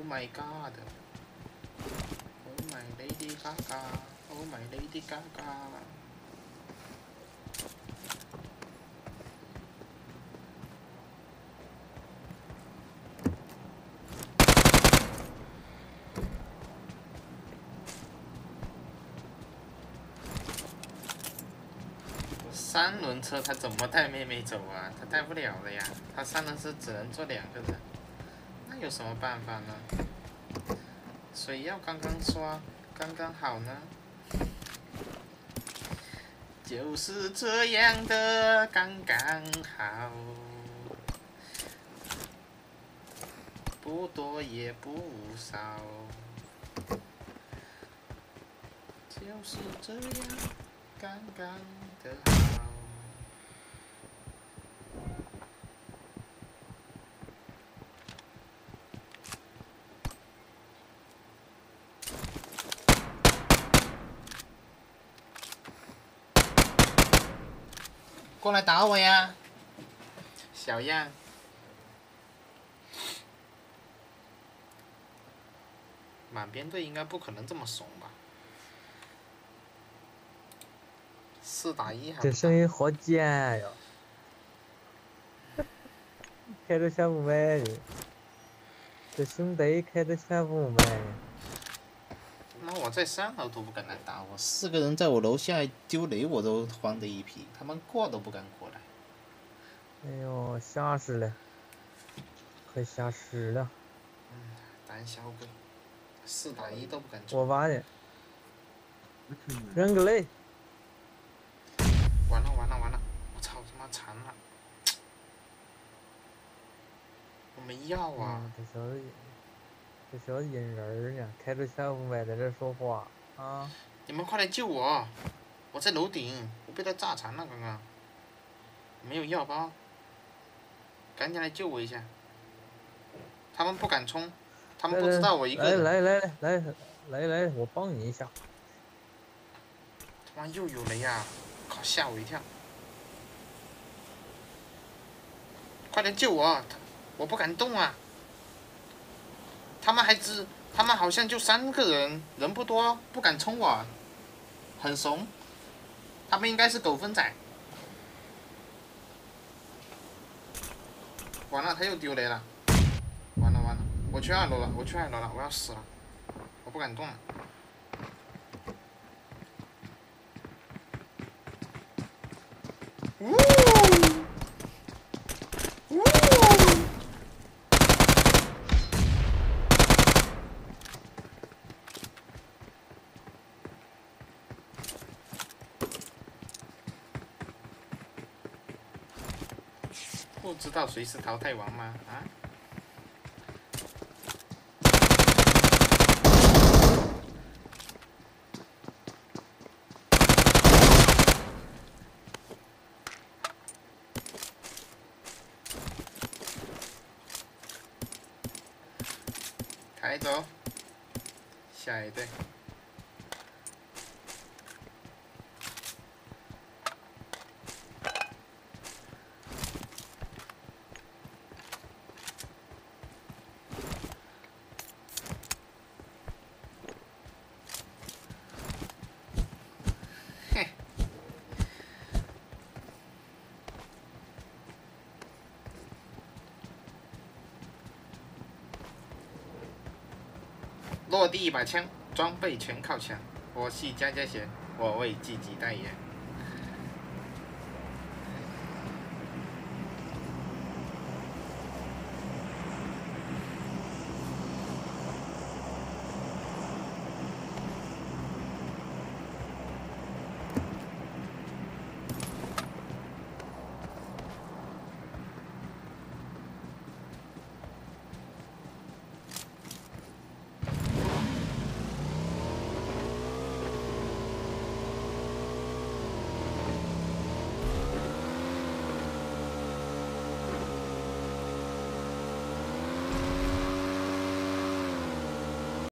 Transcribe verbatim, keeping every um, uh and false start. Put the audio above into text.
my god！Oh my Lady Gaga！Oh my Lady Gaga！ 三轮车他怎么带妹妹走啊？他带不了了呀，他三轮车只能坐两个人，那有什么办法呢？谁要刚刚刷刚刚好呢？就是这样的刚刚好，不多也不少，就是这样刚刚的好。 过来打我呀，小样！满编队应该不可能这么怂吧？四打一还？ 这声音好尖呀！开着全部买的，这兄弟开着全部买的。 那我在三楼都不敢来打我，四个人在我楼下丢雷我都慌得一批，他们过都不敢过来。 哎呦，吓死了，快吓死了！ 嗯，胆小鬼，四打一都不敢我挖的，扔个雷！ 完了完了完了！我操他妈残了！我没药啊！ 嗯、这小子，这小子阴人呢，开着全部麦在这说话啊！ 你们快来救我！我在楼顶，我被他炸残了刚刚。没有药包，赶紧来救我一下！他们不敢冲，他们不知道我一个人。 来来来来来来来，我帮你一下。 他妈又有雷呀！靠，吓我一跳！快点救我！我不敢动啊！他们还只，他们好像就三个人，人不多，不敢冲我，很怂。他们应该是狗分仔。完了，他又丢雷了！完了完了，我去二楼了，我去二楼了，我要死了，我不敢动了。呜！呜！不知道谁是淘汰王吗？啊？抬走，下一队。嘿，落地一把枪，装备全靠枪。我系佳佳贤，我为自己代言。